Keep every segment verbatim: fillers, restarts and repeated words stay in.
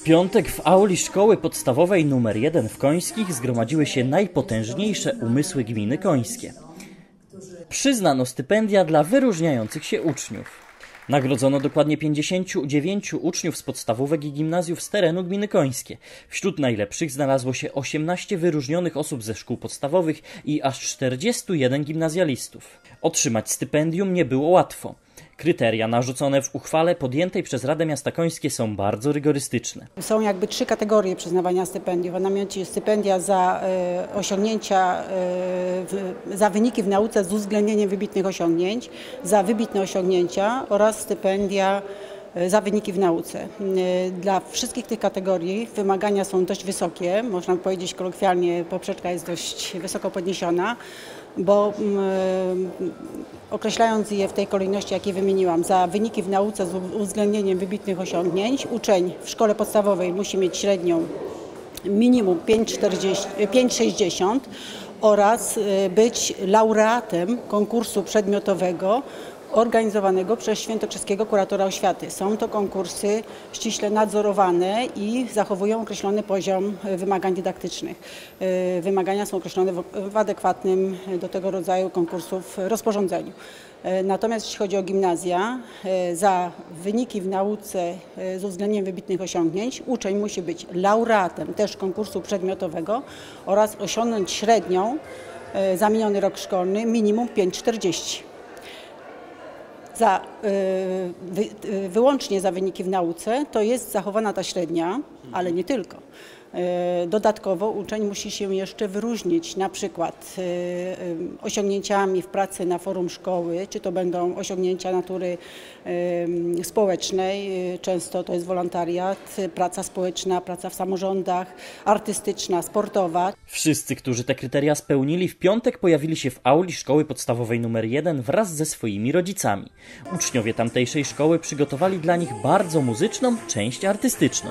piątek w auli szkoły podstawowej numer jeden w Końskich zgromadziły się najpotężniejsze umysły gminy końskie. Przyznano stypendia dla wyróżniających się uczniów. Nagrodzono dokładnie pięćdziesięciu dziewięciu uczniów z podstawówek i gimnazjów z terenu gminy końskie. Wśród najlepszych znalazło się osiemnaście wyróżnionych osób ze szkół podstawowych i aż czterdziestu jeden gimnazjalistów. Otrzymać stypendium nie było łatwo. Kryteria narzucone w uchwale podjętej przez Radę Miasta Końskie są bardzo rygorystyczne. Są jakby trzy kategorie przyznawania stypendiów, a mianowicie stypendia za e, osiągnięcia, e, w, za wyniki w nauce z uwzględnieniem wybitnych osiągnięć, za wybitne osiągnięcia oraz stypendia e, za wyniki w nauce. E, dla wszystkich tych kategorii wymagania są dość wysokie, można powiedzieć kolokwialnie, poprzeczka jest dość wysoko podniesiona, bo mm, określając je w tej kolejności, jakie wymieniłam, za wyniki w nauce z uwzględnieniem wybitnych osiągnięć, uczeń w szkole podstawowej musi mieć średnią minimum pięć przecinek sześćdziesiąt oraz być laureatem konkursu przedmiotowego organizowanego przez świętokrzyskiego kuratora oświaty. Są to konkursy ściśle nadzorowane i zachowują określony poziom wymagań dydaktycznych. Wymagania są określone w adekwatnym do tego rodzaju konkursów rozporządzeniu. Natomiast jeśli chodzi o gimnazja, za wyniki w nauce z uwzględnieniem wybitnych osiągnięć uczeń musi być laureatem też konkursu przedmiotowego oraz osiągnąć średnią za miniony rok szkolny minimum pięć przecinek czterdzieści. Za, wy, wyłącznie za wyniki w nauce to jest zachowana ta średnia, ale nie tylko. Dodatkowo uczeń musi się jeszcze wyróżnić na przykład osiągnięciami w pracy na forum szkoły, czy to będą osiągnięcia natury społecznej, często to jest wolontariat, praca społeczna, praca w samorządach, artystyczna, sportowa. Wszyscy, którzy te kryteria spełnili, w piątek pojawili się w auli szkoły podstawowej numer jeden wraz ze swoimi rodzicami. Uczniowie tamtejszej szkoły przygotowali dla nich bardzo muzyczną część artystyczną.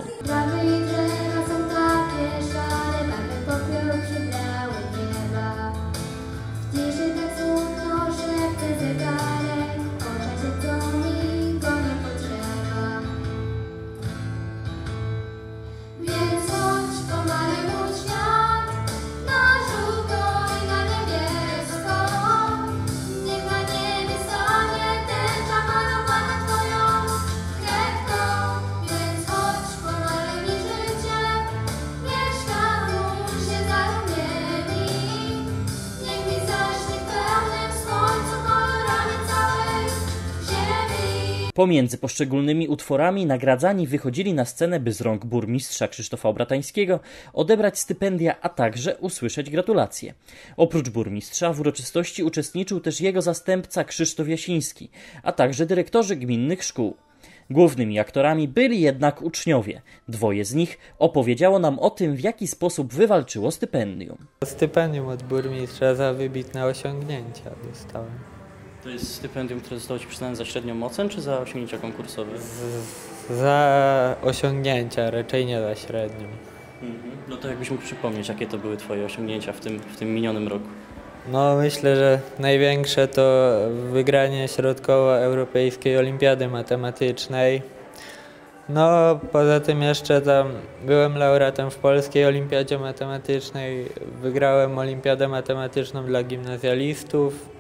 Pomiędzy poszczególnymi utworami nagradzani wychodzili na scenę, by z rąk burmistrza Krzysztofa Obratańskiego odebrać stypendia, a także usłyszeć gratulacje. Oprócz burmistrza w uroczystości uczestniczył też jego zastępca Krzysztof Jasiński, a także dyrektorzy gminnych szkół. Głównymi aktorami byli jednak uczniowie. Dwoje z nich opowiedziało nam o tym, w jaki sposób wywalczyło stypendium. Stypendium od burmistrza za wybitne osiągnięcia dostałem. To jest stypendium, które zostało Ci przyznane za średnią ocen, czy za osiągnięcia konkursowe? Z, za osiągnięcia, raczej nie za średnią. Mhm. No to jakbyś mógł przypomnieć, jakie to były Twoje osiągnięcia w tym, w tym minionym roku? No myślę, że największe to wygranie środkowoeuropejskiej olimpiady matematycznej. No poza tym jeszcze tam byłem laureatem w polskiej olimpiadzie matematycznej, wygrałem olimpiadę matematyczną dla gimnazjalistów.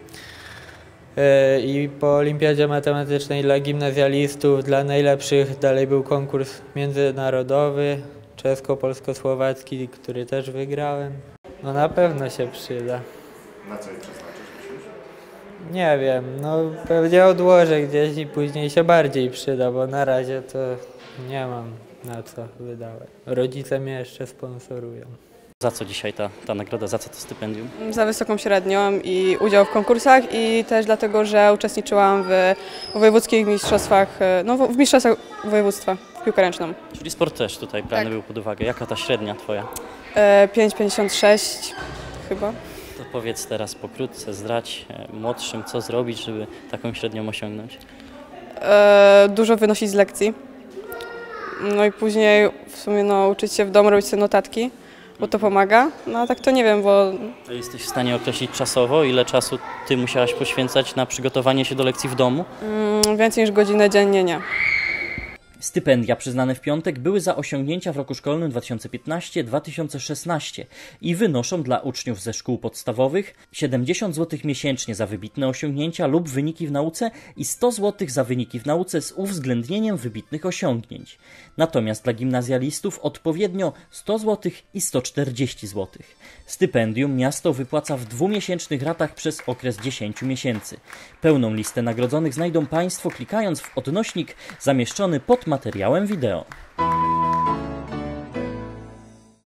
I po olimpiadzie matematycznej dla gimnazjalistów, dla najlepszych dalej był konkurs międzynarodowy, czesko-polsko-słowacki, który też wygrałem. No na pewno się przyda. Na co je przeznaczysz? Nie wiem, no pewnie odłożę gdzieś i później się bardziej przyda, bo na razie to nie mam na co wydawać. Rodzice mnie jeszcze sponsorują. Za co dzisiaj ta, ta nagroda, za co to stypendium? Za wysoką średnią i udział w konkursach i też dlatego, że uczestniczyłam w wojewódzkich mistrzostwach, no w mistrzostwach województwa w piłkę ręczną. Czyli sport też tutaj brany Tak. był pod uwagę. Jaka ta średnia Twoja? pięć przecinek pięćdziesiąt sześć chyba. To powiedz teraz pokrótce, zdradź młodszym, co zrobić, żeby taką średnią osiągnąć? E, dużo wynosić z lekcji, no i później w sumie no, uczyć się w domu, robić sobie notatki, bo to pomaga, no a tak to nie wiem, bo... A jesteś w stanie określić czasowo, ile czasu Ty musiałaś poświęcać na przygotowanie się do lekcji w domu? Mm, więcej niż godzinę dziennie nie. Stypendia przyznane w piątek były za osiągnięcia w roku szkolnym dwa tysiące piętnastym dwa tysiące szesnastym i wynoszą dla uczniów ze szkół podstawowych siedemdziesiąt złotych miesięcznie za wybitne osiągnięcia lub wyniki w nauce i sto złotych za wyniki w nauce z uwzględnieniem wybitnych osiągnięć. Natomiast dla gimnazjalistów odpowiednio sto złotych i sto czterdzieści złotych. Stypendium miasto wypłaca w dwumiesięcznych ratach przez okres dziesięciu miesięcy. Pełną listę nagrodzonych znajdą Państwo klikając w odnośnik zamieszczony pod materiałem wideo.